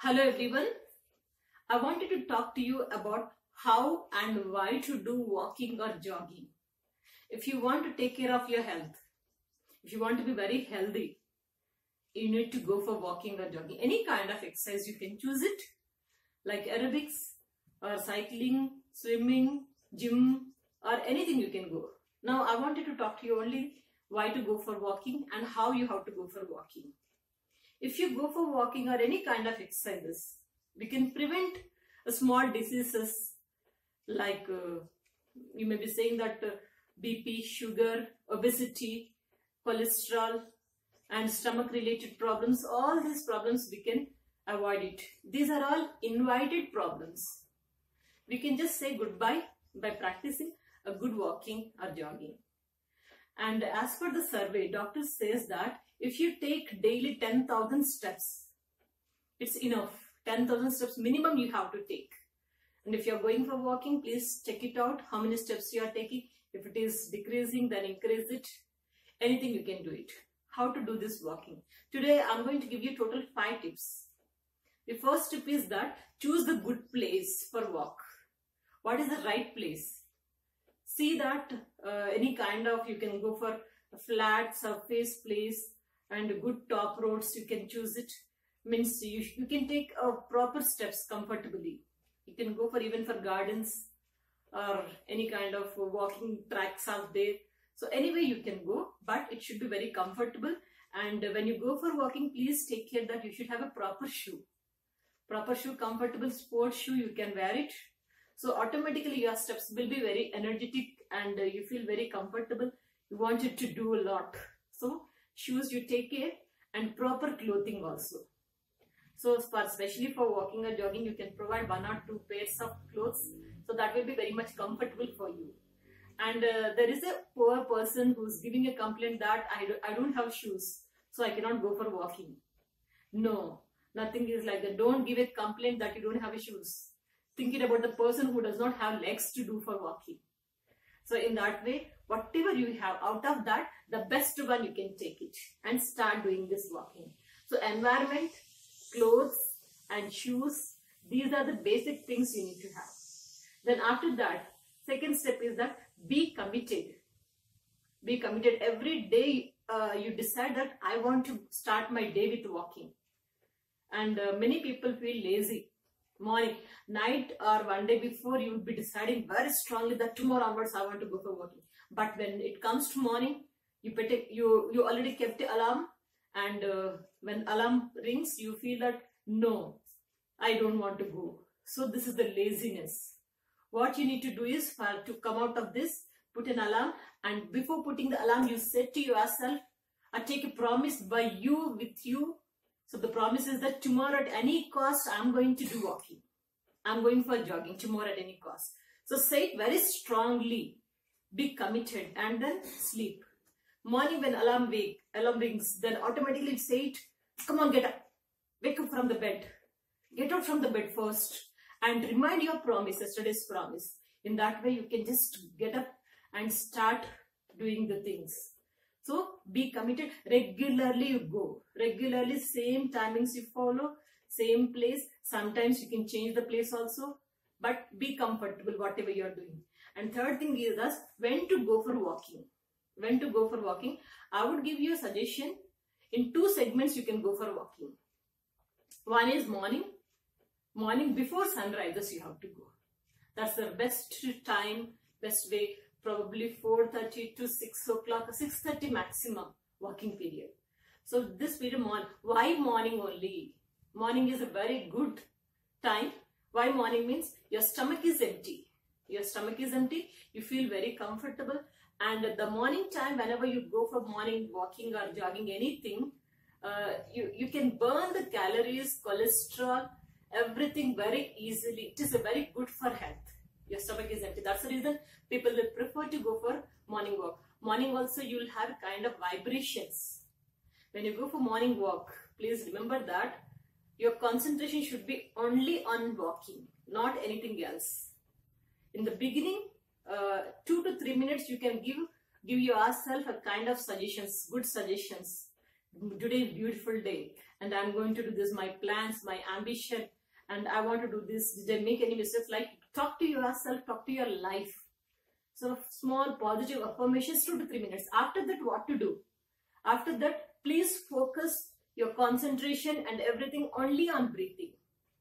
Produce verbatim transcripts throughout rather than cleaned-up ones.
Hello everyone. I wanted to talk to you about how and why to do walking or jogging. If you want to take care of your health, if you want to be very healthy, you need to go for walking or jogging. Any kind of exercise you can choose it, like aerobics or cycling, swimming, gym, or anything you can go. Now I wanted to talk to you only why to go for walking and how you have to go for walking. If you go for walking or any kind of exercises, we can prevent uh, small diseases like uh, you may be saying that uh, B P, sugar, obesity, cholesterol and stomach related problems. All these problems we can avoid it. These are all invited problems. We can just say goodbye by practicing a good walking or jogging. And as per the survey, doctor says that if you take daily ten thousand steps, it's enough. ten thousand steps minimum you have to take. And if you're going for walking, please check it out, how many steps you are taking. If it is decreasing, then increase it. Anything you can do it. How to do this walking. Today, I'm going to give you total five tips. The first tip is that choose the good place for walk. What is the right place? See that uh, any kind of, you can go for a flat surface place and good top roads, you can choose it. Means you, you can take uh, proper steps comfortably. You can go for even for gardens or any kind of walking tracks out there. So anyway you can go, but it should be very comfortable. And when you go for walking, please take care that you should have a proper shoe. Proper shoe, comfortable sports shoe, you can wear it. So automatically your steps will be very energetic and uh, you feel very comfortable. You want it to do a lot. So shoes you take care and proper clothing also. So for, especially for walking or jogging, you can provide one or two pairs of clothes. So that will be very much comfortable for you. And uh, there is a poor person who's giving a complaint that I, do, I don't have shoes, so I cannot go for walking. No, nothing is like that. Don't give a complaint that you don't have shoes. Thinking about the person who does not have legs to do for walking. So in that way, whatever you have, out of that, the best one you can take it and start doing this walking. So environment, clothes and shoes, these are the basic things you need to have. Then after that, second step is that be committed. Be committed. Every day uh, you decide that I want to start my day with walking. And uh, many people feel lazy. Morning, night or one day before, you would be deciding very strongly that tomorrow onwards I want to go for walking. But when it comes to morning, you better, you, you already kept the alarm, and uh, when alarm rings, you feel that no, I don't want to go. So this is the laziness. What you need to do is for to come out of this, put an alarm, and before putting the alarm, you said to yourself, I take a promise by you with you. So the promise is that tomorrow at any cost, I'm going to do walking. I'm going for jogging tomorrow at any cost. So say it very strongly. Be committed and then sleep. Morning when alarm wake, alarm rings, then automatically say it. Come on, get up. Wake up from the bed. Get out from the bed first. And remind your promise, yesterday's promise. In that way, you can just get up and start doing the things. So be committed. Regularly you go. Regularly same timings you follow. Same place. Sometimes you can change the place also. But be comfortable whatever you are doing. And third thing is that when to go for walking. When to go for walking. I would give you a suggestion. In two segments you can go for walking. One is morning. Morning before sunrises you have to go. That's the best time, best way. Probably four thirty to six o'clock, six thirty maximum walking period. So this period, morning. Why morning only? Morning is a very good time. Why morning means your stomach is empty. Your stomach is empty. You feel very comfortable. And at the morning time, whenever you go for morning walking or jogging, anything, uh, you, you can burn the calories, cholesterol, everything very easily. It is a very good for health. Your stomach is empty. That's the reason people will prefer to go for morning walk. Morning also you will have kind of vibrations. When you go for morning walk, please remember that your concentration should be only on walking, not anything else. In the beginning, uh, two to three minutes you can give give yourself a kind of suggestions, good suggestions. today is beautiful day and I'm going to do this, my plans, my ambition, and I want to do this. Did I make any mistakes? Like, talk to yourself, talk to your life. So small positive affirmations, two to three minutes. After that, what to do? After that, please focus your concentration and everything only on breathing.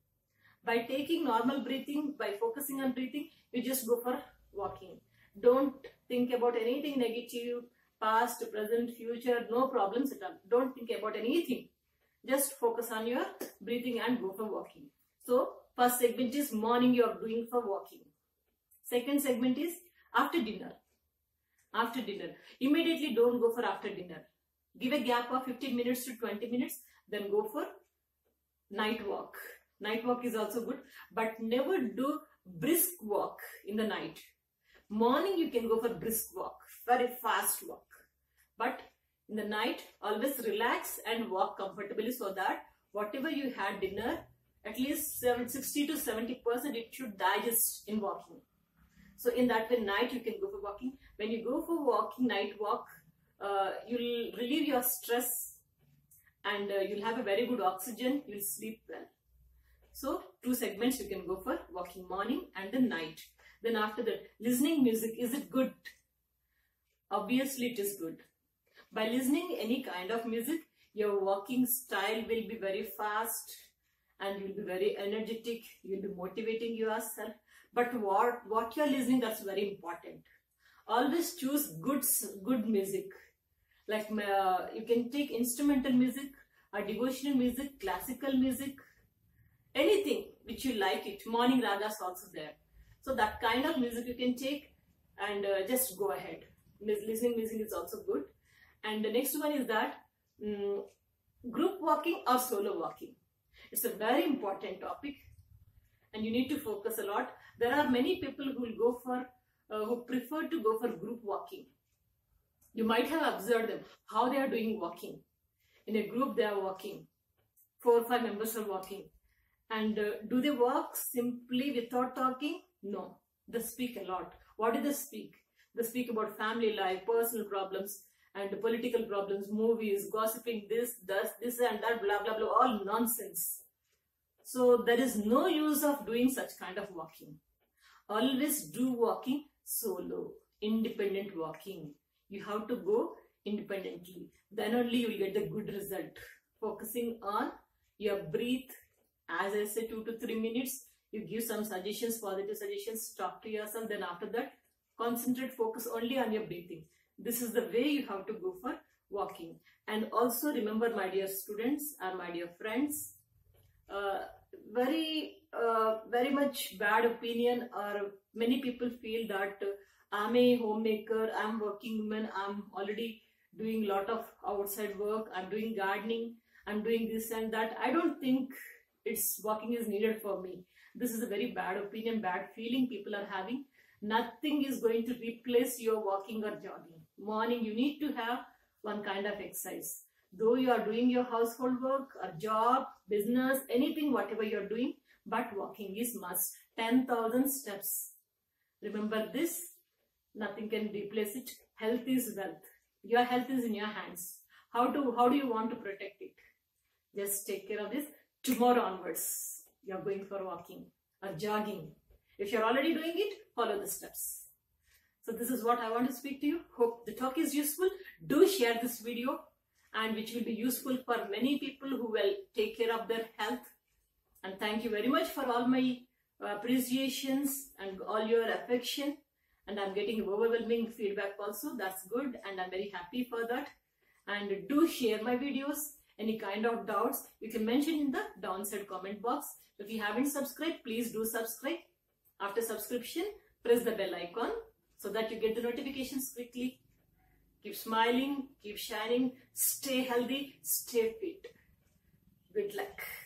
By taking normal breathing, by focusing on breathing, you just go for walking. Don't think about anything negative, past, present, future, no problems at all. Don't think about anything. Just focus on your breathing and go for walking. So, first segment is morning you are doing for walking. Second segment is after dinner. After dinner. Immediately don't go for after dinner. Give a gap of fifteen minutes to twenty minutes. Then go for night walk. Night walk is also good. But never do brisk walk in the night. Morning you can go for brisk walk. Very fast walk. But in the night, always relax and walk comfortably so that whatever you had dinner, at least sixty to seventy percent it should digest in walking. So in that way, night you can go for walking. When you go for walking, night walk, uh, you'll relieve your stress and uh, you'll have a very good oxygen. You'll sleep well. So two segments you can go for walking, morning and the night. Then after that, listening music, is it good? Obviously it is good. By listening any kind of music, your walking style will be very fast and you'll be very energetic. You'll be motivating yourself. But what, what you're listening, that's very important. Always choose good, good music. Like uh, you can take instrumental music, or devotional music, classical music, anything which you like it. Morning ragas also there. So that kind of music you can take and uh, just go ahead. Listening music is also good. And the next one is that um, group walking or solo walking. It's a very important topic and you need to focus a lot. There are many people who will go for, uh, who prefer to go for group walking. You might have observed them, how they are doing walking. In a group they are walking. Four or five members are walking. And uh, do they walk simply without talking? No. They speak a lot. What do they speak? They speak about family life, personal problems, and political problems, movies, gossiping, this, this, this and that, blah, blah, blah, all nonsense. So there is no use of doing such kind of walking. Always do walking solo, independent walking. You have to go independently. Then only you will get the good result. Focusing on your breath, as I said, two to three minutes. You give some suggestions, positive suggestions, talk to yourself. Then after that, concentrate, focus only on your breathing. This is the way you have to go for walking. And also remember, my dear students and my dear friends, uh, very, uh, very much bad opinion, or many people feel that uh, I'm a homemaker, I'm working woman, I'm already doing a lot of outside work, I'm doing gardening, I'm doing this and that. I don't think it's walking is needed for me. This is a very bad opinion, bad feeling people are having. Nothing is going to replace your walking or jogging. Morning, you need to have one kind of exercise. Though you are doing your household work or job, business, anything, whatever you are doing, but walking is must. ten thousand steps. Remember this, nothing can replace it. Health is wealth. Your health is in your hands. How to, how do you want to protect it? Just take care of this. Tomorrow onwards, you are going for walking or jogging. If you are already doing it, follow the steps. So this is what I want to speak to you. Hope the talk is useful. Do share this video, and which will be useful for many people who will take care of their health. And thank you very much for all my appreciations and all your affection. And I'm getting overwhelming feedback also. That's good, and I'm very happy for that. And do share my videos. Any kind of doubts, you can mention in the downside comment box. If you haven't subscribed, please do subscribe. After subscription, press the bell icon so that you get the notifications quickly. Keep smiling, keep shining, stay healthy, stay fit. Good luck.